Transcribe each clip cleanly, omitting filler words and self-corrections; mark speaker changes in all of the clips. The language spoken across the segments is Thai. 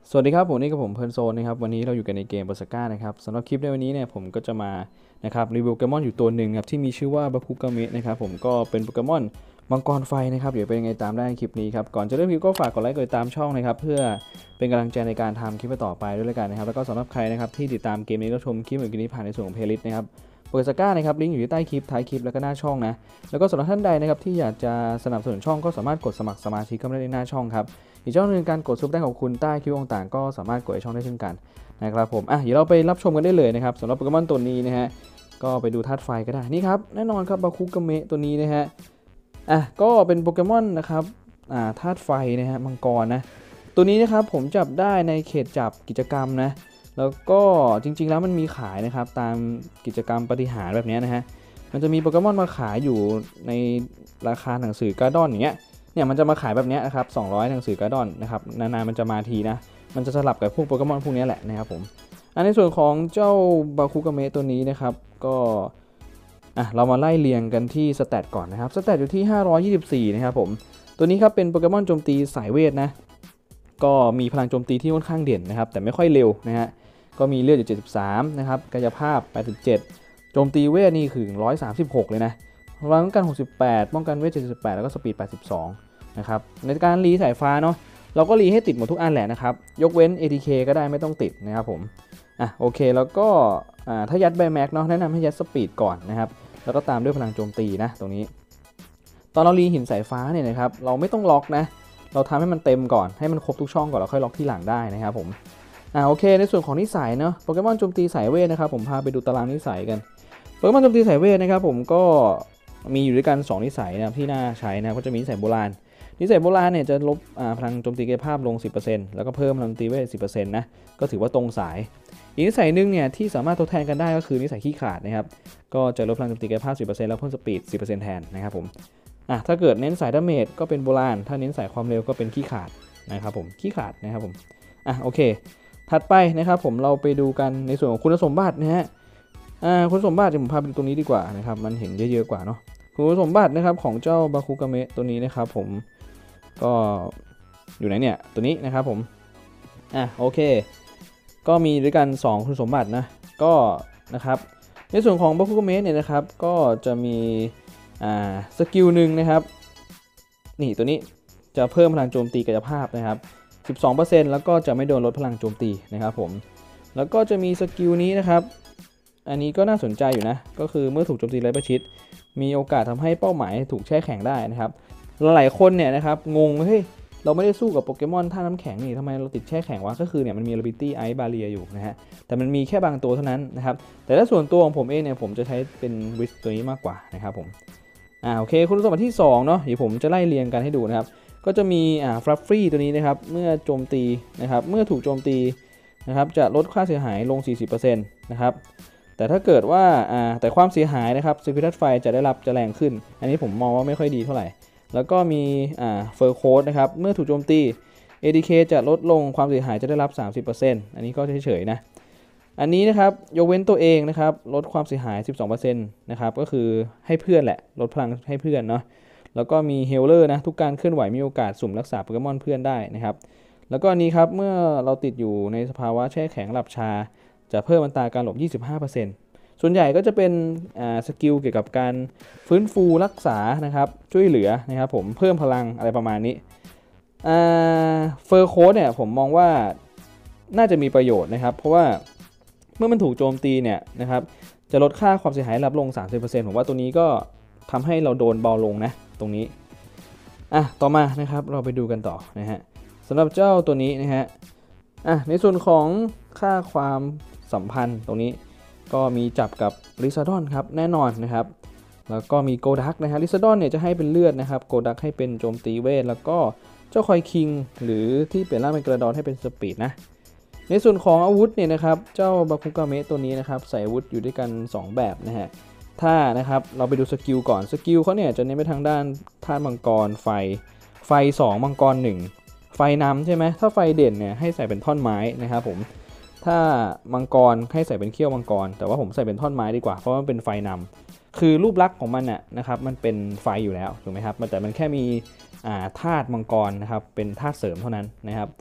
Speaker 1: สวัสดีครับผมนี่กับผมเพลินโซนนะครับวันนี้เราอยู่กันในเกมบอสก้านะครับสำหรับคลิปในวันนี้เนี่ยผมก็จะมานะครับรีวิวโปเกมอนอยู่ตัวหนึ่งครับที่มีชื่อว่าบาคุกาเมะนะครับผมก็เป็นโปเกมอนมังกรไฟนะครับเดี๋ยวเป็นยังไงตามได้ในคลิปนี้ครับก่อนจะเริ่มคลิปก็ฝากกดไลค์กดติดตามช่องนะครับเพื่อเป็นกำลังใจในการทำคลิปต่อไปด้วยกันนะครับแล้วก็สำหรับใครนะครับที่ติดตามเกมนี้ก็ชมคลิปอื่นๆนี้ผ่านในส่วนของเพลย์ลิสต์นะครับบอสก้านะครับลิงก์อยู่ที่ใต้คลิปท้ายคลิปแล้วก็หน้าช่องนะแล้วก็สำหรับท่านใดนะครับที่อยากจะสนับสนุนช่องก็สามารถกดสมัครสมาชิกเข้ามาได้ในหน้าช่องครับอีกช่องหนึ่งการกดซุปได้ของคุณใต้คลิปต่างๆก็สามารถกดในช่องได้เช่นกันนะครับผมเดี๋ยวเราไปรับชมกันได้เลยนะครับสำหรับโปเกมอนตัวนี้นะฮะก็ไปดูธาตุไฟก็ได้นี่ครับแน่นอนครับบาคุกาเมะตัวนี้นะฮะก็เป็นโปเกมอนนะครับธาตุไฟนะฮะมังกรนะตัวนี้นะครับผมจับได้ในเขตจับกิจกรรมนะแล้วก็จริงๆแล้วมันมีขายนะครับตามกิจกรรมปฏิหารแบบนี้นะฮะมันจะมีโปเกมอนมาขายอยู่ในราคาหนังสือการ์ดอนอย่างเงี้ยเนี่ยมันจะมาขายแบบนี้นะครับ200หนังสือการ์ดอนนะครับนานๆมันจะมาทีนะมันจะสลับกับพวกโปเกมอนพวกนี้แหละนะครับผมในส่วนของเจ้าบาคุกาเมะตัวนี้นะครับก็เรามาไล่เรียงกันที่สแตทก่อนนะครับสแตทอยู่ที่524นะครับผมตัวนี้ครับเป็นโปเกมอนโจมตีสายเวทนะก็มีพลังโจมตีที่ค่อนข้างเด่นนะครับแต่ไม่ค่อยเร็วนะฮะก็มีเลือดอยู่73นะครับกายภาพ87โจมตีเวทนี่คือ136เลยนะพลังป้องกัน68ป้องกันเวท78แล้วก็สปีด82นะครับในการรีสายฟ้าเนาะเราก็รีให้ติดหมดทุกอันแหละนะครับยกเว้น ATK ก็ได้ไม่ต้องติดนะครับผมโอเคแล้วก็ถ้ายัดใบแม็กเนาะแนะนำให้ยัดสปีดก่อนนะครับแล้วก็ตามด้วยพลังโจมตีนะตรงนี้ตอนเรารีหินสายฟ้าเนี่ยนะครับเราไม่ต้องล็อกนะเราทำให้มันเต็มก่อนให้มันครบทุกช่องก่อนแล้วค่อยล็อกที่หลังได้นะครับผมโอเคในส่วนของนิสัยเนาะโปเกมอนโจมตีสายเวทนะครับผมพาไปดูตารางนิสัยกันโปเกมอนโจมตีสายเวทนะครับผมก็มีอยู่ด้วยกัน2นิสัยนะครับที่น่าใช้นะก็จะมีนิสัยโบราณนิสัยโบราณเนี่ยจะลบพลังโจมตีกายภาพลง 10% แล้วก็เพิ่มพลังตีเวท 10% นะก็ถือว่าตรงสายอีกนิสัยหนึ่งเนี่ยที่สามารถทดแทนกันได้ก็คือนิสัยขี้ขาดนะครับก็จะลดพลังโจมตีกายภาพ 10% แล้วเพิ่มสปีด 10% แทนนะครับผมถ้าเกิดเน้นสายดาเมจก็เป็นโบราณถ้าเน้นสายความเร็วก็เป็นขี้ขาดนะครับผมขี้ขาดนะครับผมโอเคถัดไปนะครับผมเราไปดูกันในส่วนของคุณสมบัตินะฮะคุณสมบัติผมพาไปดูตรงนี้ดีกว่านะครับมันเห็นเยอะๆกว่าเนาะคุณสมบัตินะครับของเจ้าบาคุกาเมะตัวนี้นะครับผมก็อยู่ไหนเนี่ยตัวนี้นะครับผมโอเคก็มีด้วยกัน2คุณสมบัตินะก็นะครับในส่วนของบาคุกาเมะเนี่ยนะครับก็จะมีสกิลหนึ่งนะครับนี่ตัวนี้จะเพิ่มพลังโจมตีกายภาพนะครับ 12% แล้วก็จะไม่โดนลดพลังโจมตีนะครับผมแล้วก็จะมีสกิลนี้นะครับอันนี้ก็น่าสนใจอยู่นะก็คือเมื่อถูกโจมตีไร้ประชิดมีโอกาสทำให้เป้าหมายถูกแช่แข็งได้นะครับหลายคนเนี่ยนะครับงงเฮ้ยเราไม่ได้สู้กับโปเกมอนท่าน้ำแข็งนี่ทำไมเราติดแช่แข็งวะก็คือเนี่ยมันมี Ability Ice Barrier อยู่นะฮะแต่มันมีแค่บางตัวเท่านั้นนะครับแต่ถ้าส่วนตัวของผมเองเนี่ยผมจะใช้เป็นวิสตัวนี้มากกว่านะครับผมโอเคคุณสมบัติที่2เนาะเดี๋ยวผมจะไล่เรียงกันให้ดูนะครับก็จะมีฟลัฟฟี่ตัวนี้นะครับเมื่อโจมตีนะครับเมื่อถูกโจมตีนะครับจะลดค่าเสียหายลง 40% นะครับแต่ถ้าเกิดว่าแต่ความเสียหายนะครับสกิลธาตุไฟจะได้รับจะแรงขึ้นอันนี้ผมมองว่าไม่ค่อยดีเท่าไหร่แล้วก็มีเฟอร์โค้ดนะครับเมื่อถูกโจมตี ADK จะลดลงความเสียหายจะได้รับ 30% อันนี้ก็เฉยๆนะอันนี้นะครับยกเว้นตัวเองนะครับลดความเสียหาย 12% นะครับก็คือให้เพื่อนแหละลดพลังให้เพื่อนเนาะแล้วก็มีเฮลเลอร์นะทุกการเคลื่อนไหวมีโอกาสสุ่มรักษาโปเกมอนเพื่อนได้นะครับแล้วก็อันนี้ครับเมื่อเราติดอยู่ในสภาวะแช่แข็งหลับชาจะเพิ่มอัตราการหลบ 25%ส่วนใหญ่ก็จะเป็นสกิลเกี่ยวกับการฟื้นฟูรักษานะครับช่วยเหลือนะครับผมเพิ่มพลังอะไรประมาณนี้เฟอร์โค้ดเนี่ยผมมองว่าน่าจะมีประโยชน์นะครับเพราะว่าเมื่อมันถูกโจมตีเนี่ยนะครับจะลดค่าความเสียหายลดลง 30% ผมว่าตัวนี้ก็ทำให้เราโดนเบาลงนะตรงนี้ต่อมานะครับเราไปดูกันต่อนะฮะสำหรับเจ้าตัวนี้นะฮะในส่วนของค่าความสัมพันธ์ตรงนี้ก็มีจับกับลิซาดอนครับแน่นอนนะครับแล้วก็มีโกดักนะฮะลิซาดอนเนี่ยจะให้เป็นเลือดนะครับโกดักให้เป็นโจมตีเวทแล้วก็เจ้าคอยคิงหรือที่เปลี่ยนร่างเป็นกระดอนให้เป็นสปีดนะในส่วนของอาวุธเนี่ยนะครับเจ้าบาคุกาเมะตัวนี้นะครับใส่อาวุธอยู่ด้วยกัน2แบบนะฮะถ้านะครับเราไปดูสกิลก่อนสกิลเขาเนี่ยจะเน้นไปทางด้านธาตุมังกรไฟ2มังกร1ไฟนำใช่ไหมถ้าไฟเด่นเนี่ยให้ใส่เป็นท่อนไม้นะครับผมถ้ามังกรให้ใส่เป็นเขี้ยวมังกรแต่ว่าผมใส่เป็นท่อนไม้ดีกว่าเพราะมันเป็นไฟนำคือรูปลักษณ์ของมันน่ะนะครับมันเป็นไฟอยู่แล้วถูกไหมครับแต่มันแค่มีธาตุมังกรนะครับเป็นธาตุเสริมเท่านั้นนะครับ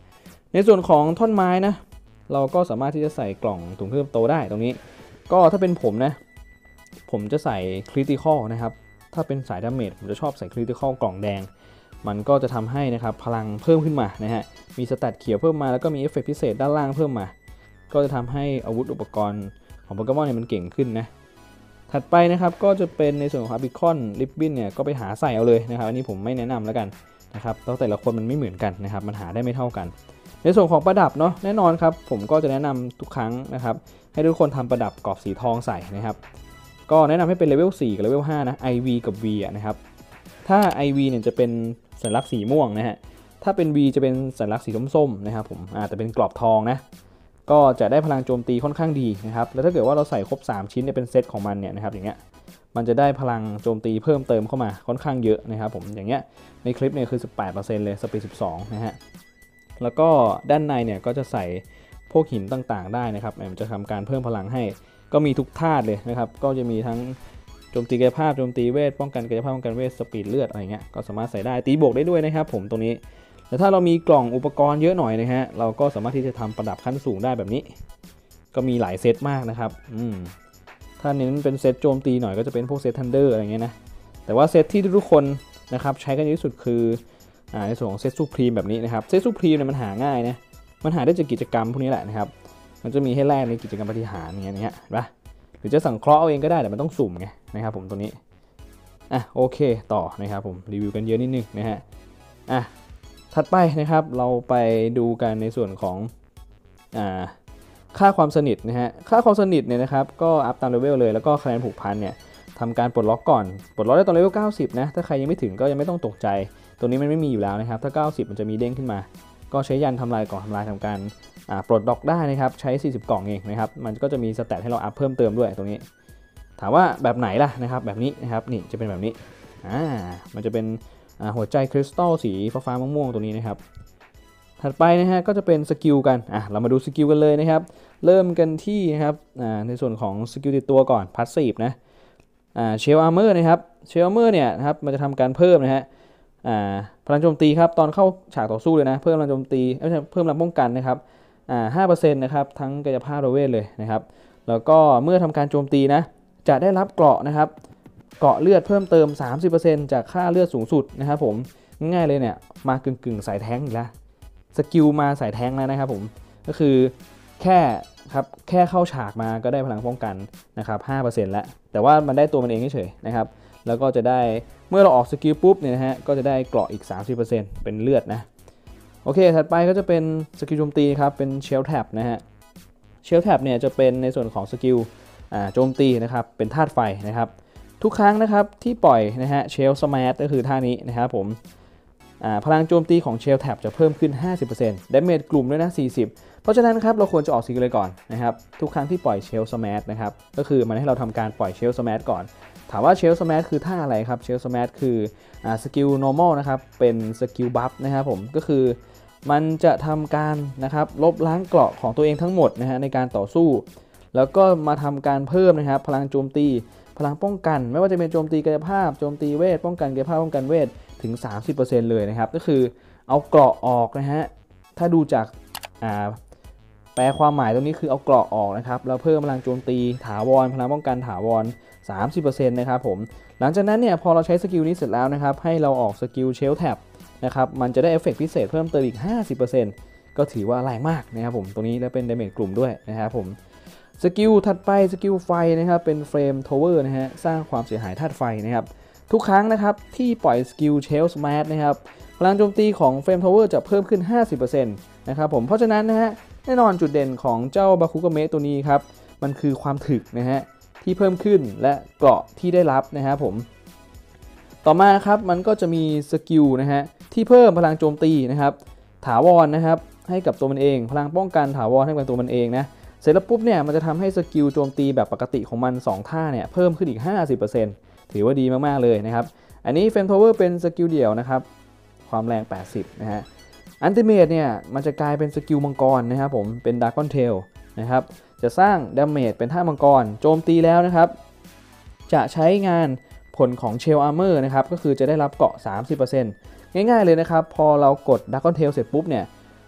Speaker 1: ในส่วนของท่อนไม้นะเราก็สามารถที่จะใส่กล่องถุงเพิ่มโตได้ตรงนี้ก็ถ้าเป็นผมนะผมจะใส่คริติคอลนะครับถ้าเป็นสายดาเมจผมจะชอบใส่คริติคอลกล่องแดงมันก็จะทำให้นะครับพลังเพิ่มขึ้นมานะฮะมีสแตทเขียวเพิ่มมาแล้วก็มีเอฟเฟกต์พิเศษด้านล่างเพิ่มมาก็จะทำให้อาวุธอุปกรณ์ของโปเกมอนเนี่ยมันเก่งขึ้นนะถัดไปนะครับก็จะเป็นในส่วนของอาร์บิคอนริบบิ้นเนี่ยก็ไปหาใส่เอาเลยนะครับอันนี้ผมไม่แนะนำแล้วกันนะครับแต่ละคนมันไม่เหมือนกันนะครับมันหาได้ไม่เท่ากันในส่วนของประดับเนาะแน่นอนครับผมก็จะแนะนำทุกครั้งนะครับให้ทุกคนทำประดับกรอบสีทองใส่นะครับก็แนะนำให้เป็นเลเวล4กับเลเวล5นะ IV กับ V นะครับถ้า IV เนี่ยจะเป็นสัญลักษณ์สีม่วงนะฮะถ้าเป็น V จะเป็นสัญลักษณ์สีส้มๆนะครับผมแต่เป็นกรอบทองนะก็จะได้พลังโจมตีค่อนข้างดีนะครับแล้วถ้าเกิดว่าเราใส่ครบ3ชิ้นเนี่ยเป็นเซตของมันเนี่ยนะครับอย่างเงี้ยมันจะได้พลังโจมตีเพิ่มเติมเข้ามาค่อนข้างเยอะนะครับผมอย่างเงี้ยในคลิปเนี่ยคือ 18% เลยสปีด12นะฮะแล้วก็ด้านในเนี่ยก็จะใส่พวกหินต่างๆได้นะครับมันจะทำการเพิ่มพลังให้ก็มีทุกธาตุเลยนะครับก็จะมีทั้งโจมตีกายภาพโจมตีเวทป้องกันกายภาพป้องกันเวทสปีดเลือดอะไรเงี้ยก็สามารถใส่ได้ตีบวกได้ด้วยนะครับผมตรงนี้แต่ถ้าเรามีกล่องอุปกรณ์เยอะหน่อยนะฮะเราก็สามารถที่จะทำประดับขั้นสูงได้แบบนี้ก็มีหลายเซตมากนะครับถ้าเน้นเป็นเซตโจมตีหน่อยก็จะเป็นพวกเซตทันเดอร์อะไรเงี้ยนะแต่ว่าเซตที่ทุกคนนะครับใช้กันเยอะที่สุดคือในส่วนของเซตซูพรีมแบบนี้นะครับเซตซูพรีมเนี่ยมันหาง่ายนะมันหาได้จากกิจกรรมพวกนี้แหละนะครับมันจะมีให้แลกในกิจกรรมปฏิหารอย่างเงี้ยนะหรือจะสังเคราะห์เอาเองก็ได้แต่มันต้องสุ่มไงนะครับผมตัวนี้โอเคต่อนะครับผมรีวิวกันเยอะนิดนึงนะฮะถัดไปนะครับเราไปดูกันในส่วนของค่าความสนิทนะฮะค่าความสนิทเนี่ยนะครับก็อัพตามเลเวลเลยแล้วก็คะแนนผูกพันเนี่ยทำการปลดล็อกก่อนปลดล็อกได้ตอนเลเวล90นะถ้าใครยังไม่ถึงก็ยังไม่ต้องตกใจตัวนี้มันไม่มีอยู่แล้วนะครับถ้า90มันจะมีเด้งขึ้นมาก็ใช้ยันทำลายก่อนทำลายทำการปลดล็อกได้นะครับใช้40กล่องเองนะครับมันก็จะมีสแตทให้เราอัพเพิ่มเติมด้วยตรงนี้ถามว่าแบบไหนล่ะนะครับแบบนี้นะครับนี่จะเป็นแบบนี้มันจะเป็นหัวใจคริสตัลสีฟ้าๆม่วงๆตัวนี้นะครับถัดไปนะฮะก็จะเป็นสกิลกันเรามาดูสกิลกันเลยนะครับเริ่มกันที่นะครับในส่วนของสกิลติดตัวก่อนพาสซีฟนะเชลอาร์เมอร์นะครับเชลอาร์เมอร์เนี่ยนะครับมันจะทำการเพิ่มนะฮะพลังโจมตีครับตอนเข้าฉากต่อสู้เลยนะเพิ่มพลังโจมตีเพิ่มพลังป้องกันนะครับ5% นะครับทั้งกายภาพและเวทเลยนะครับแล้วก็เมื่อทำการโจมตีนะจะได้รับเกราะนะครับเกราะเลือดเพิ่มเติม 30% จากค่าเลือดสูงสุดนะครับผมง่ายๆเลยเนี่ยมากึ่งสายแท้งอีกแล้วสกิลมาสายแท้งแล้วนะครับผมก็คือแค่เข้าฉากมาก็ได้พลังป้องกันนะครับ 5% แล้วแต่ว่ามันได้ตัวมันเองเฉยๆนะครับแล้วก็จะได้เมื่อเราออกสกิลปุ๊บเนี่ยนะฮะก็จะได้เกราะอีก 30% เป็นเลือดนะโอเคถัดไปก็จะเป็นสกิลโจมตีครับเป็นเชลแท็บนะฮะเชลแท็บเนี่ยจะเป็นในส่วนของสกิลโจมตีนะครับเป็นธาตุไฟนะครับทุกครั้งนะครับที่ปล่อยนะฮะเชลสมาร์ทก็คือท่านี้นะครับผมพลังโจมตีของเชลแท็บจะเพิ่มขึ้น 50% ดาเมจกลุ่มด้วยนะ 40%เพราะฉะนั้นครับเราควรจะออกสกิลเลยก่อนนะครับทุกครั้งที่ปล่อยเชลสมาร์ทนะครับก็คือมันให้เราทำการปล่อยเชลสมาร์ทก่อนถามว่าเชลสมาร์ทคือท่าอะไรครับเชลสมาร์ทคือสกิล normal นะครับเป็นสกิลบัฟนะครับผมก็คือมันจะทำการนะครับลบล้างเกราะของตัวเองทั้งหมดนะฮะในการต่อสู้แล้วก็มาทำการเพิ่มนะครับพลังโจมตีพลังป้องกันไม่ว่าจะเป็นโจมตีกายภาพโจมตีเวทป้องกันกายภาพป้องกันเวทถึง 30% เลยนะครับก็คือเอาเกราะออกนะฮะถ้าดูจากแปลความหมายตรงนี้คือเอาเกราะออกนะครับแล้วเพิ่มพลังโจมตีถาวรพลังป้องกันถาวร 30% นะครับผมหลังจากนั้นเนี่ยพอเราใช้สกิลนี้เสร็จแล้วนะครับให้เราออกสกิลเชลแท็บนะครับมันจะได้เอฟเฟกต์พิเศษเพิ่มเติมอีก 50% ก็ถือว่าแรงมากนะครับผมตรงนี้และเป็นดาเมจกลุ่มด้วยนะครับผมสกิลถัดไปสกิลไฟนะครับเป็นเฟรมทาวเวอร์นะฮะสร้างความเสียหายธาตุไฟนะครับทุกครั้งนะครับที่ปล่อยสกิลเชลสมาร์ทนะครับพลังโจมตีของเฟรมทาวเวอร์จะเพิ่มขึ้น 50% นะครับผมเพราะฉะนั้นนะฮะแน่นอนจุดเด่นของเจ้าบาคุกะเมะตัวนี้ครับมันคือความถึกนะฮะที่เพิ่มขึ้นและเกราะที่ได้รับนะครับผมต่อมาครับมันก็จะมีสกิลนะฮะที่เพิ่มพลังโจมตีนะครับถาวรนะครับให้กับตัวมันเองพลังป้องกันถาวรให้กับตัวมันเองนะเสร็จแล้วปุ๊บเนี่ยมันจะทำให้สกิลโจมตีแบบปกติของมัน2ท่าเนี่ยเพิ่มขึ้นอีก 50% ถือว่าดีมากๆเลยนะครับอันนี้เฟรมทาวเวอร์เป็นสกิลเดี่ยวนะครับความแรง80นะฮะอัลติเมทเนี่ยมันจะกลายเป็นสกิลมังกรนะครับผมเป็นดราก้อนเทลนะครับจะสร้างดาเมจเป็นท่ามังกรโจมตีแล้วนะครับจะใช้งานผลของเชลอาร์เมอร์นะครับก็คือจะได้รับเกราะ 30% ง่ายๆเลยนะครับพอเรากดดราก้อนเทลเสร็จปุ๊บเนี่ย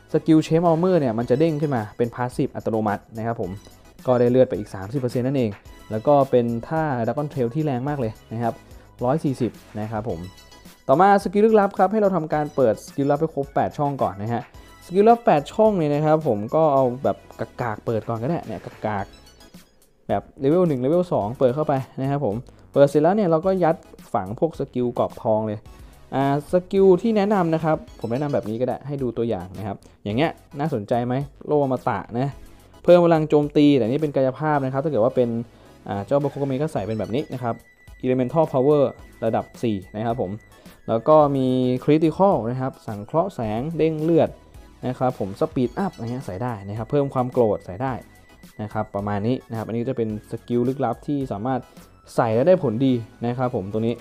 Speaker 1: สกิลเชฟอัลเมอร์เนี่ยมันจะเด้งขึ้นมาเป็นพาสซีฟอัตโนมัตินะครับผมก็ได้เลือดไปอีก 30% นั่นเองแล้วก็เป็นท่าดักกอนเทรลที่แรงมากเลยนะครับ140นะครับผมต่อมาสกิลลึกลับครับให้เราทำการเปิดสกิลลับไปครบ8ช่องก่อนนะฮะสกิลลับ8ช่องเนี่ยนะครับผมก็เอาแบบกากๆเปิดก่อนก็ได้เนี่ยกากๆแบบเลเวล1เลเวล2เปิดเข้าไปนะครับผมเปิดเสร็จแล้วเนี่ยเราก็ยัดฝังพวกสกิลกรอบทองเลยสกิลที่แนะนำนะครับผมแนะนำแบบนี้ก็ได้ให้ดูตัวอย่างนะครับอย่างเงี้ยน่าสนใจไหมโลอมตะนะเพิ่มพลังโจมตีแต่นี่เป็นกายภาพนะครับถ้าเกิดว่าเป็นเจ้าบาคุโกเมะก็ใส่เป็นแบบนี้นะครับ Elemental Power ระดับ4นะครับผมแล้วก็มี Critical นะครับสังเคราะห์แสงเด้งเลือดนะครับผม Speed Up อะไรเงี้ยใส่ได้นะครับเพิ่มความโกรธใส่ได้นะครับประมาณนี้นะครับอันนี้จะเป็นสกิลลึกลับที่สามารถใส่แล้วได้ผลดีนะครับผมตัวนี้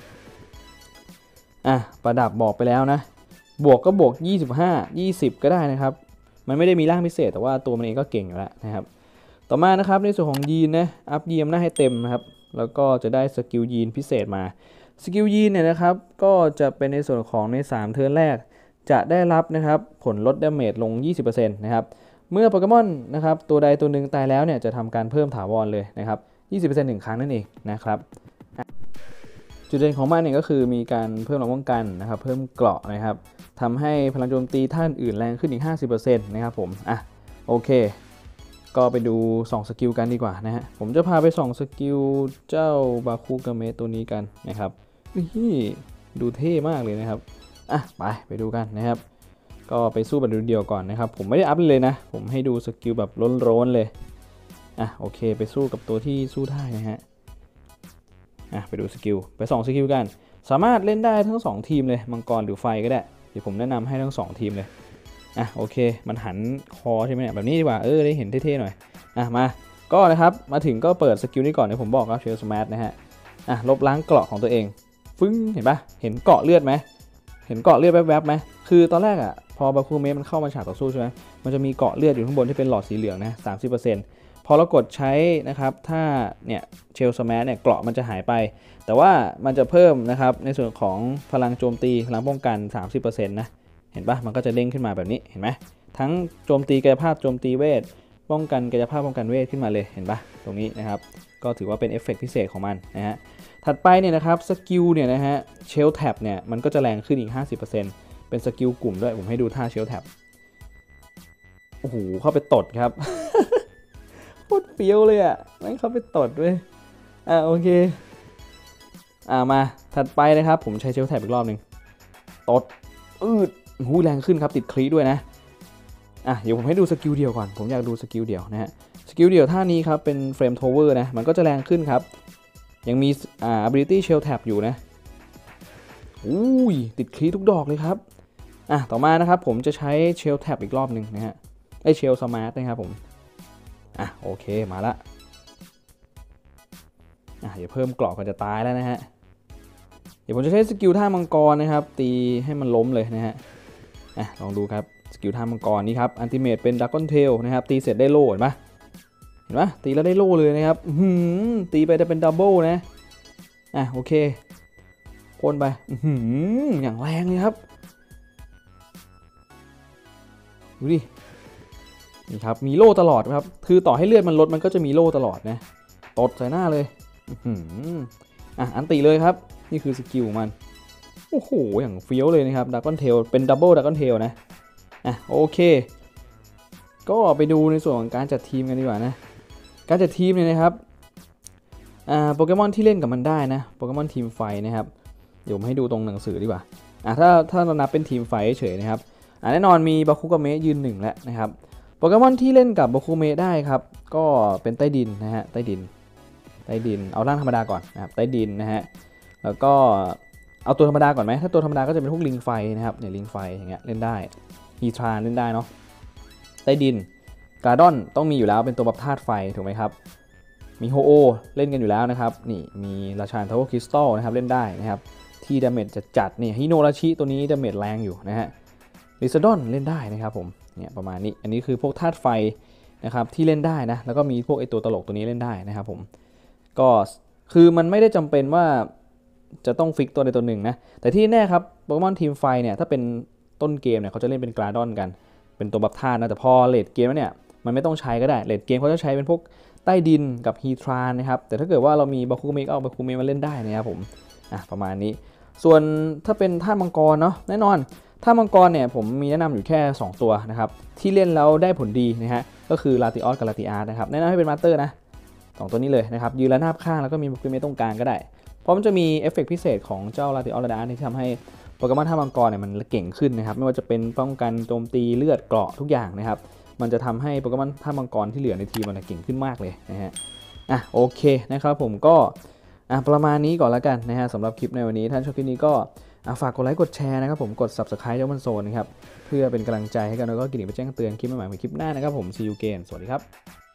Speaker 1: ประดับบอกไปแล้วนะบวกก็บวก25 20ก็ได้นะครับมันไม่ได้มีร่างพิเศษแต่ว่าตัวมันเองก็เก่งอยู่แล้วนะครับต่อมานะครับในส่วนของยีนนะอัพยีนหน้าให้เต็มนะครับแล้วก็จะได้สกิลยีนพิเศษมาสกิลยีนเนี่ยนะครับก็จะเป็นในส่วนของใน3เทิร์นแรกจะได้รับนะครับผลลดดาเมจลง 20% นะครับเมื่อโปเกมอนนะครับตัวใดตัวหนึ่งตายแล้วเนี่ยจะทำการเพิ่มถาวรเลยนะครับ 20% 1 ครั้งนั่นเองนะครับจุดเด่นของมันเนี่ยก็คือมีการเพิ่มแรงป้องกันนะครับเพิ่มเกราะนะครับทำให้พลังโจมตีท่านอื่นแรงขึ้นอีก 50% นะครับผมโอเคก็ไปดู2สกิลกันดีกว่านะฮะผมจะพาไป2สกิลเจ้าบาคุกาเมะตัวนี้กันนะครับนี่ดูเท่มากเลยนะครับไปดูกันนะครับก็ไปสู้แบบเดียวก่อนนะครับผมไม่ได้อัพเลยนะผมให้ดูสกิลแบบร้อนๆเลยโอเคไปสู้กับตัวที่สู้ได้นะฮะไปดูสกิลไป2สกิลกันสามารถเล่นได้ทั้ง2ทีมเลยมังกรหรือไฟก็ได้เดี๋ยวผมแนะนำให้ทั้ง2ทีมเลยโอเคมันหันคอใช่ไหมเนี่ยแบบนี้ดีกว่าได้เห็นเท่ๆหน่อยมาก็นะครับมาถึงก็เปิดสกิลนี้ก่อนเดี๋ยวผมบอกครับเชลสมาร์ทนะฮะลบล้างเกราะของตัวเองฟึ้งเห็นปะเห็นเกาะเลือดไหมเห็นเกาะเลือดแวบๆไหมคือตอนแรกพอบาคุเมะมันเข้ามาฉากต่อสู้ใช่ไหมมันจะมีเกาะเลือดอยู่ข้างบนที่เป็นหลอดสีเหลืองนะ 30%พอเรากดใช้นะครับถ้าเนี่ยเชลสมาร์ทเนี่ยเกราะมันจะหายไปแต่ว่ามันจะเพิ่มนะครับในส่วนของพลังโจมตีพลังป้องกัน 30% นะเห็นปะมันก็จะเด้งขึ้นมาแบบนี้เห็นไหมทั้งโจมตีกายภาพโจมตีเวทป้องกันกายภาพป้องกันเวทขึ้นมาเลยเห็นปะตรงนี้นะครับก็ถือว่าเป็นเอฟเฟกต์พิเศษของมันนะฮะถัดไปเนี่ยนะครับสกิลเนี่ยนะฮะเชลแท็บเนี่ยมันก็จะแรงขึ้นอีก 50%เป็นสกิลกลุ่มด้วยผมให้ดูท่าเชลแท็บโอ้โหเข้าไปตดครับ โคตรเฟี้ยวเลยมันเข้าไปตดด้วยโอเคมาถัดไปนะครับผมใช้เชลแท็บอีกรอบหนึ่งตดหูแรงขึ้นครับติดคลีด้วยนะเดี๋ยวผมให้ดูสกิลเดียวก่อนผมอยากดูสกิลเดียวนะฮะสกิลเดียวท่านี้ครับเป็นเฟรมโทเวอร์นะมันก็จะแรงขึ้นครับยังมีability shell tab อยู่นะติดคลีทุกดอกเลยครับต่อมานะครับผมจะใช้ shell tab อีกรอบหนึ่งนะฮะshell smart นะครับผมโอเคมาละเดี๋ยวเพิ่มเกราะก่อนจะตายแล้วนะฮะเดี๋ยวผมจะใช้สกิลท่ามังกรนะครับตีให้มันล้มเลยนะฮะลองดูครับสกิลท่ามังกรนี้ครับอัลติเมทเป็นดักกอนเทลนะครับตีเสร็จได้โล่เห็นปะตีแล้วได้โล่เลยนะครับตีไปจะเป็นดับเบิลนะโอเคพ่นไปอย่างแรงเลยครับดูดินี่ครับมีโล่ตลอดครับคือต่อให้เลือดมันลดมันก็จะมีโล่ตลอดนะตดใส่หน้าเลยอันตีเลยครับนี่คือสกิลมันโอ้โหอย่างเฟี้ยวเลยนะครับดักกอนเทลเป็นดับเบิลดักกอนเทลนะโอเคก็ไปดูในส่วนของการจัดทีมกันดีกว่านะการจัดทีมเนี่ยนะครับโปเกมอนที่เล่นกับมันได้นะโปเกมอนทีมไฟนะครับเดี๋ยวผมให้ดูตรงหนังสือดีกว่าถ้าเรานับเป็นทีมไฟเฉยนะครับแน่นอนมีบาคุกาเมะยืน1แล้วนะครับโปเกมอนที่เล่นกับบาคุเมะได้ครับก็เป็นใต้ดินนะฮะใต้ดินเอาร่างธรรมดาก่อนนะครับใต้ดินนะฮะแล้วก็เอาตัวธรรมดาก่อนไหมถ้าตัวธรรมดาก็จะเป็นพวกลิงไฟนะครับเนี่ยลิงไฟอย่างเงี้ยเล่นได้ฮีทรานเล่นได้เนาะใต้ดินการ์ดอนต้องมีอยู่แล้วเป็นตัวแบบธาตุไฟถูกไหมครับมีโฮโอเล่นกันอยู่แล้วนะครับนี่มีราชาทาวเวอร์คริสตัลนะครับเล่นได้นะครับที่ดาเมจจัดนี่ฮิโนราชิตัวนี้ดาเมจแรงอยู่นะฮะลิซาดอนเล่นได้นะครับผมเนี่ยประมาณนี้อันนี้คือพวกธาตุไฟนะครับที่เล่นได้นะแล้วก็มีพวกไอตัวตลกตัวนี้เล่นได้นะครับผมก็คือมันไม่ได้จำเป็นว่าจะต้องฟิกตัวใดตัวหนึ่งนะแต่ที่แน่ครับโปเกมอนทีมไฟเนี่ยถ้าเป็นต้นเกมเนี่ยเขาจะเล่นเป็นกราดอนกันเป็นตัวบัฟธาตุนะแต่พอเลดเกมเนี่ยมันไม่ต้องใช้ก็ได้เลดเกมเขาจะใช้เป็นพวกใต้ดินกับฮีทรานนะครับแต่ถ้าเกิดว่าเรามีบาคุเมะก็เอาบาคุเมะมาเล่นได้นะครับผมประมาณนี้ส่วนถ้าเป็นธาตุมังกรเนาะแน่นอนธาตุมังกรเนี่ยผมมีแนะนำอยู่แค่2ตัวนะครับที่เล่นแล้วได้ผลดีนะฮะก็คือลาติออสกับลาติอาร์นะครับแนะนำให้เป็นมาสเตอร์นะ2ตัวนี้เลยนะครับยืนระนาบข้างแล้วก็มีบาคุเมะตรงกลางก็ได้เพราะมันจะมีเอฟเฟกต์พิเศษของเจ้าลาติออสลาติอาร์ที่ทำให้โปเกมอนธาตุมังกรเนี่ยมันเก่งขึ้นนะครับไม่ว่าจะเป็นป้องกันโจมตีเลือดเกราะทุกอย่างนะครับมันจะทำให้โปเกมอนธาตุมังกรที่เหลือในทีมมันเก่งขึ้นมากเลยนะฮะโอเคนะครับผมก็ประมาณนี้ก่อนแล้วกันนะฮะสำหรับคลิปในวันนี้ท่านชอบคลิปนี้ก็ฝากกดไลค์กดแชร์นะครับผมกด Subscribe เจ้ามันโซนนะครับเพื่อเป็นกำลังใจให้กันแล้วก็กระดิ่งไปแจ้งเตือนคลิปใหม่ๆในคลิปหน้านะครับผม See you again สวัสดีครับ